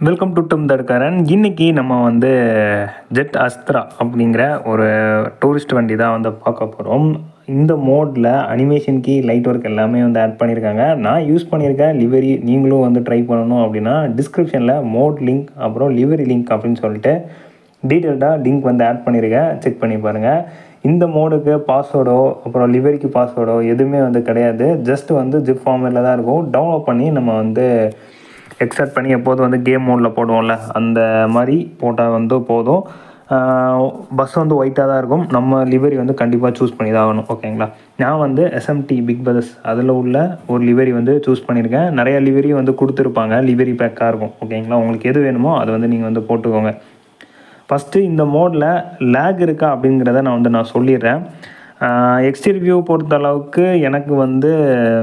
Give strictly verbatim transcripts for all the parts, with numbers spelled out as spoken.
Welcome to டம் தடுக்காரன். இன்றைக்கி நம்ம வந்து ஜெட் அஸ்த்ரா அப்படிங்கிற ஒரு டூரிஸ்ட் வண்டி தான் வந்து பார்க்க போகிறோம். இந்த மோடில் அனிமேஷன் கீ, லைட் ஒர்க் எல்லாமே வந்து ஆட் பண்ணியிருக்காங்க. நான் யூஸ் பண்ணியிருக்கேன் லிவரி. நீங்களும் வந்து ட்ரை பண்ணணும் அப்படின்னா டிஸ்கிரிப்ஷனில் மோட் லிங்க் அப்புறம் லிவரி லிங்க் அப்படின்னு சொல்லிட்டு டீட்டெயில்டாக லிங்க் வந்து ஆட் பண்ணியிருக்கேன். செக் பண்ணி பாருங்கள். இந்த மோடுக்கு பாஸ்வேர்டோ அப்புறம் லிவரிக்கு பாஸ்வேர்டோ எதுவுமே வந்து கிடையாது. ஜஸ்ட் வந்து ஜிப் ஃபார்மேட்டில் தான் இருக்கும். டவுன்லோட் பண்ணி நம்ம வந்து எக்ஸ்ட்ராக்ட் பண்ணி எப்போதும் வந்து கேம் மோடில் போடுவோம்ல, அந்த மாதிரி போட்டால் வந்து போதும். பஸ் வந்து ஒயிட்டாக தான் இருக்கும். நம்ம லிவரி வந்து கண்டிப்பாக சூஸ் பண்ணி தான் ஆகணும். ஓகேங்களா? நான் வந்து எஸ்எம்டி பிக் பிரதர்ஸ் அதில் உள்ள ஒரு லிவரி வந்து சூஸ் பண்ணியிருக்கேன். நிறைய லிவரி வந்து கொடுத்துருப்பாங்க. லிவரி பேக்காக இருக்கும். ஓகேங்களா? உங்களுக்கு எது வேணுமோ அதை வந்து நீங்கள் வந்து போட்டுக்கோங்க. ஃபஸ்ட்டு இந்த மோடில் லேக் இருக்கா அப்படிங்கிறத நான் வந்து நான் சொல்லிடுறேன். எக்ஸ்டீரியர் வியூ பொறுத்த அளவுக்கு எனக்கு வந்து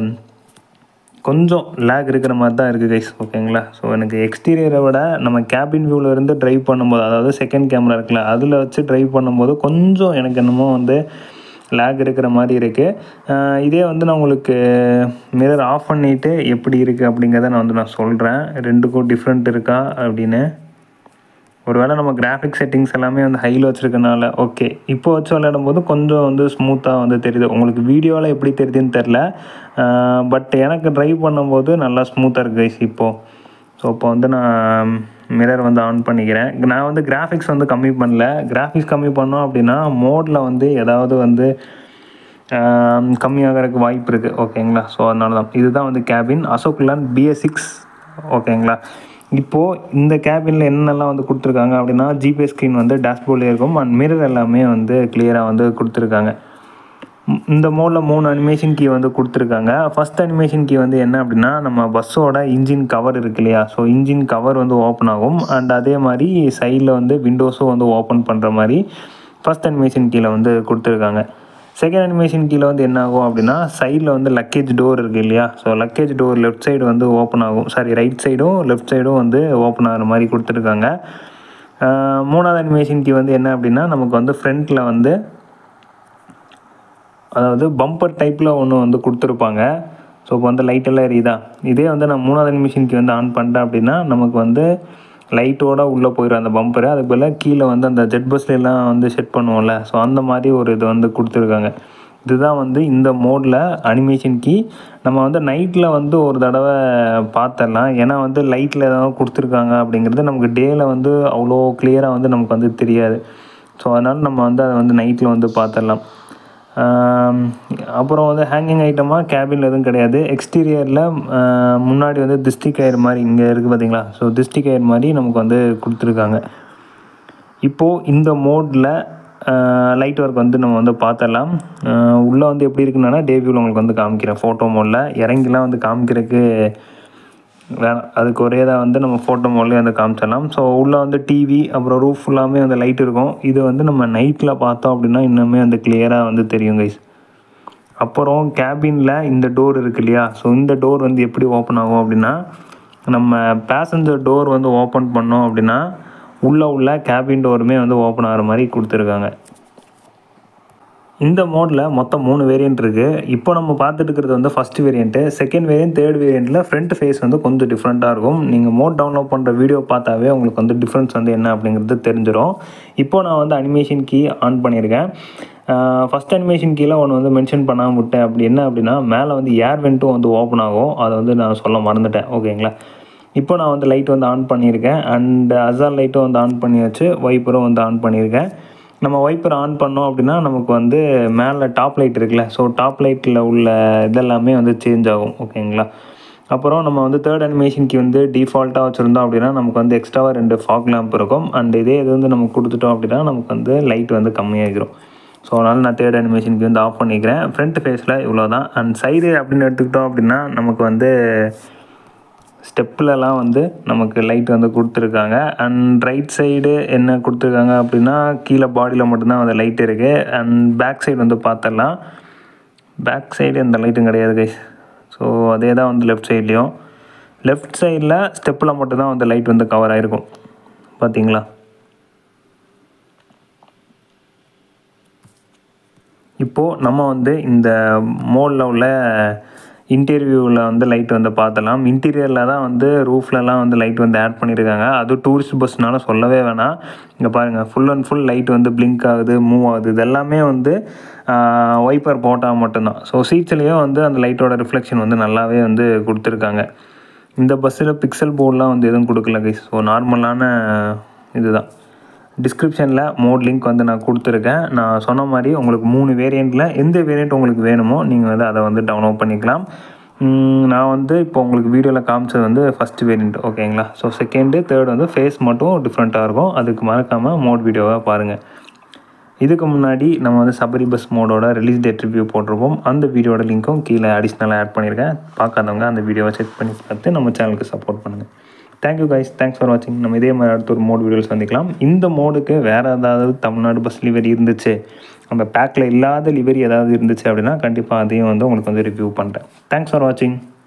கொஞ்சம் லேக் இருக்கிற மாதிரி தான் இருக்குது கைஸ். ஓகேங்களா? ஸோ எனக்கு எக்ஸ்டீரியரை விட நம்ம கேபின் வியூவில் இருந்து ட்ரைவ் பண்ணும்போது, அதாவது செகண்ட் கேமரா இருக்குல்ல, அதில் வச்சு ட்ரைவ் பண்ணும்போது கொஞ்சம் எனக்கு என்னமோ வந்து லேக் இருக்கிற மாதிரி இருக்குது. இதே வந்து நான் உங்களுக்கு மிரர் ஆஃப் பண்ணிவிட்டு எப்படி இருக்குது அப்படிங்கிறத நான் வந்து நான் சொல்கிறேன். ரெண்டுக்கும் டிஃப்ரெண்ட் இருக்கா அப்படின்னு. ஒருவேளை நம்ம கிராஃபிக் செட்டிங்ஸ் எல்லாமே வந்து ஹையில் வச்சுருக்கனால ஓகே. இப்போ வச்சு விளையாடும் போது கொஞ்சம் வந்து ஸ்மூத்தாக வந்து தெரியுது. உங்களுக்கு வீடியோவில் எப்படி தெரியுதுன்னு தெரில. பட் எனக்கு ட்ரைவ் பண்ணும்போது நல்லா ஸ்மூத்தாக இருக்குது கைஸ் இப்போது. ஸோ இப்போ வந்து நான் மிரர் வந்து ஆன் பண்ணிக்கிறேன். நான் வந்து கிராஃபிக்ஸ் வந்து கம்மி பண்ணல. கிராஃபிக்ஸ் கம்மி பண்ணோம் அப்படின்னா மோடில் வந்து ஏதாவது வந்து கம்மியாகிறதுக்கு வாய்ப்பு இருக்குது. ஓகேங்களா? ஸோ அதனால தான் இதுதான் வந்து cabin Ashok Leyland BS six. ஓகேங்களா? இப்போது இந்த கேபினில் என்னெல்லாம் வந்து கொடுத்துருக்காங்க அப்படின்னா ஜிபிஎஸ் ஸ்க்ரீன் வந்து டேஷ்போர்ட்லேயே இருக்கும். அண்ட் மிரர் எல்லாமே வந்து கிளியராக வந்து கொடுத்துருக்காங்க. இந்த மோடில் மூணு அனிமேஷன் கீ வந்து கொடுத்துருக்காங்க. ஃபஸ்ட் அனிமேஷன் கீ வந்து என்ன அப்படின்னா நம்ம பஸ்ஸோட இன்ஜின் கவர் இருக்கு இல்லையா, ஸோ இன்ஜின் கவர் வந்து ஓப்பன் ஆகும். அண்ட் அதே மாதிரி சைடில் வந்து விண்டோஸும் வந்து ஓப்பன் பண்ணுற மாதிரி ஃபஸ்ட் அனிமேஷன் கீழே வந்து கொடுத்துருக்காங்க. செகண்ட் அனிமேஷன் கீழே வந்து என்ன ஆகும் அப்படின்னா சைடில் வந்து லக்கேஜ் டோர் இருக்குது இல்லையா, so luggage door left side வந்து ஓப்பன் ஆகும். சாரி ரைட் சைடும் லெஃப்ட் சைடும் வந்து ஓப்பன் ஆகிற மாதிரி கொடுத்துருக்காங்க. மூணாவது அனிமேஷன் கீ வந்து என்ன அப்படின்னா நமக்கு வந்து ஃப்ரண்ட்டில் வந்து அதாவது பம்பர் டைப்பில் ஒன்று வந்து கொடுத்துருப்பாங்க. ஸோ இப்போ வந்து லைட்டெல்லாம் எரியுதா, இதே வந்து நான் மூணாவது அனிமேஷன் கீ வந்து ஆன் பண்ணிட்டேன் அப்படின்னா நமக்கு வந்து லைட்டோட உள்ளே போயிடும் அந்த பம்பரு. அதுக்கு பதிலாக கீழே வந்து அந்த ஜெட் பஸ்லாம் வந்து செட் பண்ணுவோம்ல, ஸோ அந்த மாதிரி ஒரு இது வந்து கொடுத்துருக்காங்க. இதுதான் வந்து இந்த மோடில் அனிமேஷன் கீ. நம்ம வந்து நைட்டில் வந்து ஒரு தடவை பார்த்துடலாம். ஏன்னா வந்து லைட்டில் ஏதாவது கொடுத்துருக்காங்க அப்படிங்கிறது நமக்கு டேயில் வந்து அவ்வளோ கிளியராக வந்து நமக்கு வந்து தெரியாது. ஸோ அதனால் நம்ம வந்து அதை வந்து நைட்டில் வந்து பார்த்துடலாம். அப்புறம் வந்து ஹேங்கிங் ஐட்டமாக கேபினில் எதுவும் கிடையாது. எக்ஸ்டீரியரில் முன்னாடி வந்து திஸ்டி கயிறு மாதிரி இங்கே இருக்குது பார்த்தீங்களா, ஸோ திஸ்டி கயிறு மாதிரி நமக்கு வந்து கொடுத்துருக்காங்க. இப்போது இந்த மோடில் லைட் ஒர்க் வந்து நம்ம வந்து பார்த்துடலாம். உள்ளே வந்து எப்படி இருக்குன்னா டே வியூவில் உங்களுக்கு வந்து காமிக்கிறேன். ஃபோட்டோ மோடில் இறங்கிலாம் வந்து காமிக்கிறதுக்கு வேணாம், அதுக்கு ஒரே தான் வந்து நம்ம ஃபோட்டோ மோட்லேயே வந்து காமிச்சிடலாம். ஸோ உள்ளே வந்து டிவி அப்புறம் ரூஃப் ஃபுல்லாமே வந்து லைட் இருக்கும். இது வந்து நம்ம நைட்டில் பார்த்தோம் அப்படின்னா இன்னுமே வந்து கிளியராக வந்து தெரியும் கைஸ். அப்புறம் கேபினில் இந்த டோர் இருக்குது இல்லையா, ஸோ இந்த டோர் வந்து எப்படி ஓப்பன் ஆகும் அப்படின்னா நம்ம பேசஞ்சர் டோர் வந்து ஓப்பன் பண்ணோம் அப்படின்னா உள்ளே உள்ள கேபின் டோருமே வந்து ஓப்பன் ஆகிற மாதிரி கொடுத்துருக்காங்க. இந்த மோடில் மொத்தம் மூணு வேரியண்ட் இருக்குது. இப்போ நம்ம பார்த்துட்டு இருக்கிறது வந்து first variant. Second variant, third வேரியண்ட்டில் ஃப்ரண்ட் ஃபேஸ் வந்து கொஞ்சம் டிஃப்ரெண்ட்டாக இருக்கும். நீங்கள் மோட் டவுன்லோட் பண்ணுற வீடியோ பார்த்தாவே உங்களுக்கு வந்து டிஃப்ரென்ஸ் வந்து என்ன அப்படிங்கிறது தெரிஞ்சிடும். இப்போது நான் வந்து அனிமேஷன் கீ ஆன் பண்ணியிருக்கேன். ஃபஸ்ட் அனிமேஷன் கீழே ஒன்று வந்து மென்ஷன் பண்ணாமல் விட்டேன். அப்படி என்ன அப்படின்னா மேலே வந்து ஏர் வெண்ட்டும் வந்து ஓப்பன் ஆகும். அதை வந்து நான் சொல்ல மறந்துட்டேன். ஓகேங்களா? இப்போ நான் வந்து லைட் வந்து ஆன் பண்ணியிருக்கேன். அண்ட் அசால் லைட்டும் வந்து ஆன் பண்ணி வச்சு வைப்பரும் வந்து ஆன் பண்ணியிருக்கேன். நம்ம வைப்பர் ஆன் பண்ணோம் அப்படின்னா நமக்கு வந்து மேலே டாப் லைட் இருக்குல்ல, ஸோ டாப் லைட்டில் உள்ள இதெல்லாமே வந்து சேஞ்ச் ஆகும். ஓகேங்களா? அப்புறம் நம்ம வந்து தேர்ட் அனிமேஷன் கீ வந்து டிஃபால்ட்டாக வச்சுருந்தோம் அப்படின்னா நமக்கு வந்து எக்ஸ்ட்ராவாக ரெண்டு ஃபாக் லேம்ப் இருக்கும். அண்ட் இதே இது வந்து நம்ம கொடுத்துட்டோம் அப்படின்னா நமக்கு வந்து லைட் வந்து கம்மியாகிடும். ஸோ அதனால் நான் தேர்ட் அனிமேஷன் கீ வந்து ஆஃப் பண்ணிக்கிறேன். ஃப்ரண்ட் ஃபேஸில் இவ்வளோ தான். அண்ட் சைடு அப்படின்னு எடுத்துக்கிட்டோம் அப்படின்னா நமக்கு வந்து ஸ்டெப்லலாம் வந்து நமக்கு லைட் வந்து கொடுத்துருக்காங்க. அண்ட் ரைட் சைடு என்ன கொடுத்துருக்காங்க அப்படின்னா கீழே பாடியில் மட்டும்தான் வந்து லைட் இருக்குது. அண்ட் பேக் சைடு வந்து பார்த்துடலாம். பேக் சைடு எந்த லைட்டும் கிடையாது கைஸ். ஸோ அதே தான் வந்து லெஃப்ட் சைட்லேயும். லெஃப்ட் சைடில் ஸ்டெப்பில் மட்டும்தான் வந்து லைட் வந்து கவர் ஆகிருக்கும். பார்த்தீங்களா? இப்போது நம்ம வந்து இந்த மோடில் உள்ள இன்டீரியரில் வந்து லைட் வந்து பார்த்தலாம். இன்டீரியரில் தான் வந்து ரூஃப்லலாம் வந்து லைட் வந்து ஆட் பண்ணியிருக்காங்க. அதுவும் டூரிஸ்ட் பஸ்னால சொல்லவே வேணாம். இங்கே பாருங்கள், ஃபுல் அண்ட் ஃபுல் லைட் வந்து பிளிங்க் ஆகுது, மூவ் ஆகுது. இது எல்லாமே வந்து வைப்பர் போட்டால் மட்டும்தான். ஸோ சீட்ஸ்லேயும் வந்து அந்த லைட்டோட ரிஃப்ளெக்ஷன் வந்து நல்லாவே வந்து கொடுத்துருக்காங்க. இந்த பஸ்ஸில் பிக்சல் போர்டெலாம் வந்து எதுவும் கொடுக்கல கைஸ். ஸோ நார்மலான இதுதான். டிஸ்கிரிப்ஷனில் மோட் லிங்க் வந்து நான் கொடுத்துருக்கேன். நான் சொன்ன மாதிரி உங்களுக்கு மூணு வேரியண்ட்டில் எந்த வேரியண்ட் உங்களுக்கு வேணுமோ நீங்கள் வந்து அதை வந்து டவுன்லோட் பண்ணிக்கலாம். நான் வந்து இப்போ உங்களுக்கு வீடியோவில் காமிச்சது வந்து ஃபஸ்ட்டு வேரியண்ட், ஓகேங்களா. ஸோ செகண்டு தேர்டு வந்து ஃபேஸ் மட்டும் டிஃப்ரெண்ட்டாக இருக்கும். அதுக்கு மறக்காமல் மோட் வீடியோவாக பாருங்கள். இதுக்கு முன்னாடி நம்ம வந்து சபரி பஸ் மோடோட ரிலீஸ் டேட் ரிவ்யூ போட்டிருப்போம். அந்த வீடியோட லிங்க்கும் கீழே அடிஷ்னலாக ஆட் பண்ணியிருக்கேன். பார்க்காதவங்க அந்த வீடியோவை செக் பண்ணி பார்த்து நம்ம சேனலுக்கு சப்போர்ட் பண்ணுங்கள். தேங்க்யூ கைஸ், தேங்க்ஸ் ஃபார் வாட்சிங். நம்ம இதே மாதிரி அடுத்த ஒரு மோட் வீடியோஸ் சந்திக்கலாம். இந்த மோடுக்கு வேறு ஏதாவது தமிழ்நாடு பஸ் லிவரி இருந்துச்சு, அந்த பேக்கில் இல்லாத லிவரி ஏதாவது இருந்துச்சு அப்படின்னா கண்டிப்பாக அதையும் வந்து உங்களுக்கு வந்து ரிவ்யூ பண்ணுறேன். தேங்க்ஸ் ஃபார் வாட்சிங்.